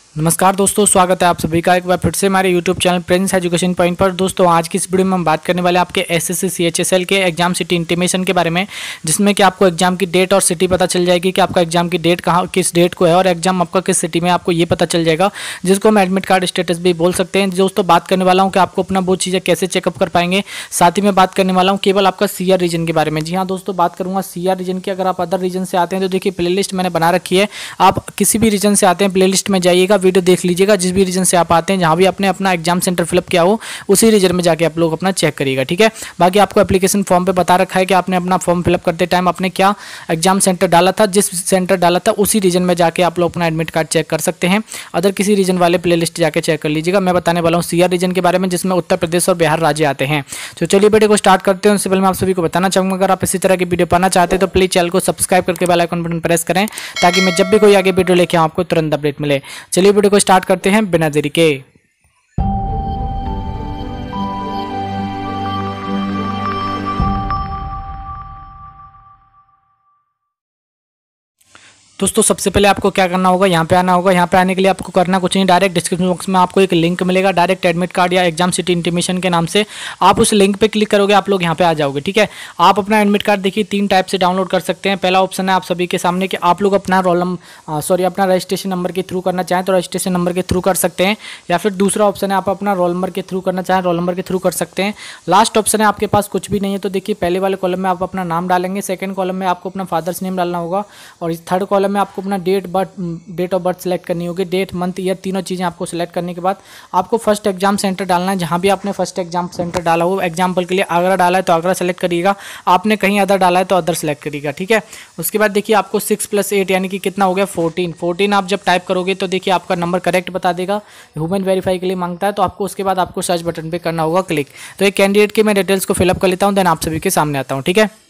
नमस्कार दोस्तों, स्वागत है आप सभी का एक बार फिर से हमारे YouTube channel Prince Education Point पर। दोस्तों आज की इस वीडियो में हम बात करने वाले आपके एसएससी सीएचएसएल के एग्जाम सिटी इंटीमेशन के बारे में, जिसमें कि आपको एग्जाम की डेट और सिटी पता चल जाएगी कि आपका एग्जाम की डेट कहाँ किस डेट को है और एग्जाम आपका किस सिटी में, आपको ये पता चल जाएगा, जिसको हम एडमिट कार्ड स्टेटस भी बोल सकते हैं। दोस्तों बात करने वाला हूँ कि आपको अपना वो चीज़ें कैसे चेकअप कर पाएंगे। साथ ही मैं बात करने वाला हूँ केवल आपका सीआर रीजन के बारे में। जी हाँ दोस्तों, बात करूँगा सीआर रीजन की। अगर आप अदर रीजन से आते हैं तो देखिए प्लेलिस्ट मैंने बना रखी है, आप किसी भी रीजन से आते हैं प्लेलिस्ट में जाइएगा, वीडियो देख लीजिएगा। जिस भी रीजन से आप आते हैं, जहां भी आपने अपना एग्जाम सेंटर फिलअप किया हो, उसी रीजन में जाके आप लोग अपना चेक करिएगा, ठीक है। बाकी आपको एप्लीकेशन फॉर्म पे बता रखा है कि आपने अपना फॉर्म फिलअप करते टाइम आपने क्या एग्जाम सेंटर डाला था, जिस सेंटर डाला था उसी रीजन में जाके आप लोग अपना एडमिट कार्ड चेक कर सकते हैं। अदर किसी रीजन वाले प्लेलिस्ट जाके चेक कर लीजिएगा। मैं बताने वाला हूँ सीआर रीजन के बारे में, जिसमें उत्तर प्रदेश और बिहार राज्य आते हैं। तो चलिए वीडियो को स्टार्ट करते हैं। उससे पहले मैं आप सभी को बताना चाहूँगा, अगर आप इसी तरह की वीडियो पाना चाहते हैं तो प्लीज चैनल को सब्सक्राइब करके बेल आइकन बटन प्रेस करें, ताकि मैं जब भी कोई आगे वीडियो लेके आऊँ आपको तुरंत अपडेट मिले। चलिए वीडियो को स्टार्ट करते हैं बिना देरी के। दोस्तों सबसे पहले आपको क्या करना होगा, यहाँ पे आना होगा। यहाँ पे आने के लिए आपको करना कुछ नहीं, डायरेक्ट डिस्क्रिप्शन बॉक्स में आपको एक लिंक मिलेगा, डायरेक्ट एडमिट कार्ड या एग्जाम सिटी इंटीमेशन के नाम से। आप उस लिंक पे क्लिक करोगे, आप लोग यहाँ पे आ जाओगे, ठीक है। आप अपना एडमिट कार्ड देखिए 3 टाइप से डाउनलोड कर सकते हैं। पहला ऑप्शन है आप सभी के सामने कि आप लोग अपना अपना रजिस्ट्रेशन नंबर के थ्रू करना चाहें तो रजिस्ट्रेशन नंबर के थ्रू कर सकते हैं, या फिर दूसरा ऑप्शन है आप अपना रोल नंबर के थ्रू करना चाहें, रोल नंबर के थ्रू कर सकते हैं। लास्ट ऑप्शन है आपके पास कुछ भी नहीं है तो देखिए पहले वाले कॉलम में आप अपना नाम डालेंगे, सेकंड कॉलम में आपको अपना फादर्स नेम डालना होगा, और थर्ड कॉलम में आपको अपना डेट ऑफ बर्थ सेलेक्ट करनी होगी। डेट, मंथ, ईयर, तीनों चीज़ें आपको सेलेक्ट करने के बाद आपको फर्स्ट एग्जाम सेंटर डालना है। जहां भी आपने फर्स्ट एग्जाम सेंटर डाला हो, एग्जाम्पल के लिए आगरा डाला है तो आगरा सेलेक्ट करिएगा, आपने कहीं अदर डाला है तो अदर सेलेक्ट करिएगा, ठीक है। उसके बाद देखिए आपको 6 + 8 यानी कि कितना हो गया 14 आप जब टाइप करोगे तो देखिए आपका नंबर करेक्ट बता देगा। ह्यूमन वेरीफाई के लिए मांगता है तो आपको उसके बाद आपको सर्च बटन पर करना होगा क्लिक। तो एक कैंडिडेट की मैं डिटेल्स को फिलअप कर लेता हूँ, देन आप सभी के सामने आता हूँ, ठीक है।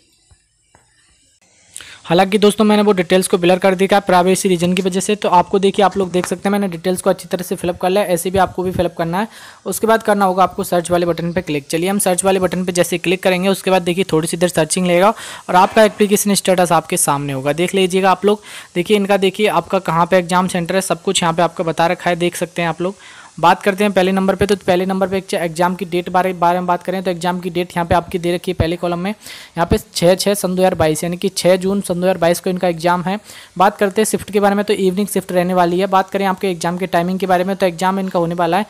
हालांकि दोस्तों मैंने वो डिटेल्स को ब्लर कर दिया प्राइवेसी रीजन की वजह से, तो आपको देखिए आप लोग देख सकते हैं मैंने डिटेल्स को अच्छी तरह से फिलअप कर लिया। ऐसे भी आपको भी फिलअप करना है। उसके बाद करना होगा आपको सर्च वाले बटन पे क्लिक। चलिए हम सर्च वाले बटन पे जैसे क्लिक करेंगे उसके बाद देखिए थोड़ी सी देर सर्चिंग लेगा और आपका एप्लीकेशन स्टेटस आपके सामने होगा, देख लीजिएगा आप लोग। देखिए इनका देखिए आपका कहाँ पर एग्जाम सेंटर है, सब कुछ यहाँ पर आपका बता रखा है, देख सकते हैं आप लोग। बात करते हैं पहले नंबर पे, तो पहले नंबर पे एग्जाम की डेट बारे में बात करें तो एग्जाम की डेट यहाँ पे आपकी दे रखी है पहले कॉलम में। यहाँ पे 6/6/2022 यानी कि 6 जून 2022 को इनका एग्जाम है। बात करते हैं शिफ्ट के बारे में, तो इवनिंग शिफ्ट रहने वाली है। बात करें आपके एग्जाम के टाइमिंग के बारे में, तो एग्जाम इनका होने वाला है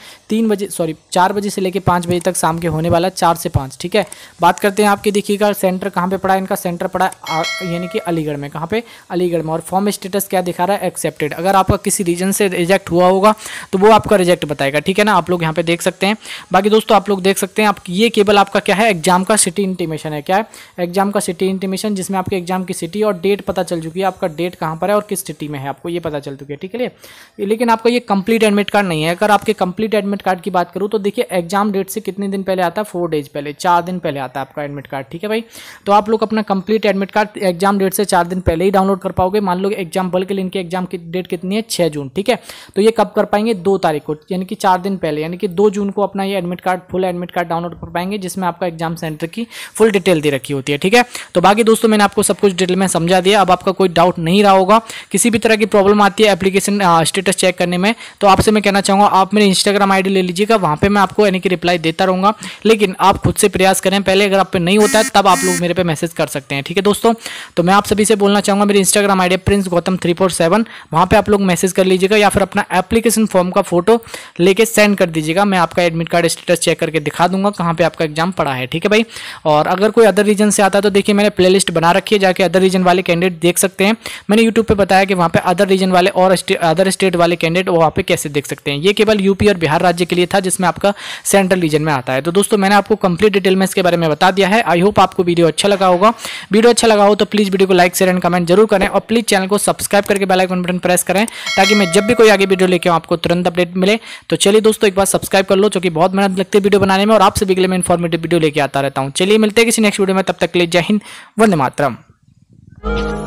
4 बजे से लेकर 5 बजे तक शाम के होने वाला है, 4 से 5, ठीक है। बात करते हैं आपके देखिएगा सेंटर कहाँ पे पड़ा है, इनका सेंटर पड़ा है यानी कि अलीगढ़ में। कहाँ पे? अलीगढ़ में। और फॉर्म स्टेटस क्या दिखा रहा है? एक्सेप्टेड। अगर आपका किसी रीजन से रिजेक्ट हुआ होगा तो वो आपका रिजेक्ट बताएगा, ठीक है ना। आप लोग यहाँ पे देख सकते हैं। बाकी दोस्तों आप लोग देख सकते हैं आप ये केवल आपका क्या है, एग्जाम का सिटी इंटीमेशन है। क्या है? एग्जाम का सिटी इंटीमेशन, जिसमें आपके एग्जाम की सिटी और डेट पता चल चुकी है, आपका डेट कहाँ पर है और किस सिटी में है आपको ये पता चल चुकी है, ठीक है। लेकिन आपका ये कंप्लीट एडमिट कार्ड नहीं है। अगर आपके कंप्लीट एडमिट कार्ड की बात करूँ तो देखिए एग्जाम डेट से कितने दिन पहले आता है, 4 डेज पहले, 4 दिन पहले आता है आपका एडमिट कार्ड, ठीक है भाई। तो आप लोग अपना complete admit card exam date से 4 दिन पहले ही डाउनलोड कर पाओगे। मान लो एग्जाम्पल के लिए इनके एग्जाम की डेट कितनी है, 6 जून, ठीक है। तो ये कब कर पाएंगे? 2 तारीख को, यानी कि 4 दिन पहले, यानी कि 2 जून को अपना ये admit card, full admit card download कर पाएंगे, जिसमें आपका एग्जाम सेंटर की फुल डिटेल दे रखी होती है, ठीक है। तो बाकी दोस्तों मैंने आपको सब कुछ डिटेल में समझा दिया। अब आपका कोई डाउट नहीं रहा होगा। किसी भी तरह की प्रॉब्लम आती है एप्लीकेशन स्टेटस चेक करने में, तो आपसे मैं कहना चाहूँगा आप मेरे इंस्टाग्राम आईडी ले लीजिएगा, वहाँ पे मैं आपको यानी कि रिप्लाई देता रहूँगा। लेकिन आप खुद से प्रयास करें पहले, अगर आप पे नहीं होता है तब आप लोग मेरे पे मैसेज कर सकते हैं, ठीक है दोस्तों। तो मैं आप सभी से बोलना चाहूँगा मेरी इंस्टाग्राम आईडी प्रिंस गौतम 347, वहाँ पे आप लोग मैसेज कर लीजिएगा, या फिर अपना एप्लीकेशन फॉर्म का फोटो लेके सेंड कर दीजिएगा। मैं आपका एडमिट कार्ड स्टेटस चेक करके दिखा दूंगा कहाँ पे आपका एग्जाम पड़ा है, ठीक है भाई। और अगर कोई अदर रीजन से आता है तो देखिए मैंने प्लेलिस्ट बना रखी है, जाके अदर रीजन वाले कैंडिडेट देख सकते हैं। मैंने यूट्यूब पे बताया कि वहाँ पे अदर रीजन वाले और अदर स्टेट वाले कैंडिडेट वहाँ पे कैसे देख सकते हैं। ये केवल यूपी और बिहार राज्य के लिए था, जिसमें आपका सेंट्रल रीजन में आता है। तो दोस्तों मैंने आपको कंप्लीट डिटेल में इसके बारे में बता दिया है। आई होप आपको वीडियो अच्छा लगा होगा। वीडियो अच्छा लगा हो तो प्लीज़ वीडियो को लाइक, शेयर एंड कमेंट जरूर करें, और प्लीज़ चैनल को सब्सक्राइब करके बेल आइकन बटन प्रेस करें, ताकि मैं जब भी कोई आगे वीडियो लेके आऊँ आपको तुरंत अपडेट मिले। तो चलिए दोस्तों एक बार सब्सक्राइब कर लो, क्योंकि बहुत मेहनत लगती है वीडियो बनाने में, और आप सभी के लिए मैं इन्फॉर्मेटिव वीडियो लेके आता रहता हूँ। चलिए मिलते हैं किसी नेक्स्ट वीडियो में, तब तक के लिए जय हिंद, वंदे मातरम।